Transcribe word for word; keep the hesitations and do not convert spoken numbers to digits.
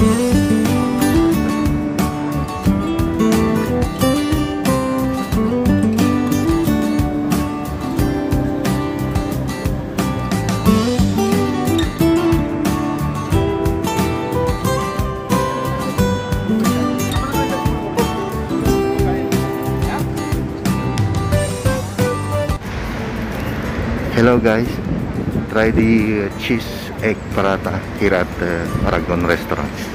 Hello guys, try the uh, cheese egg paratha here at uh, Paragon Restaurant.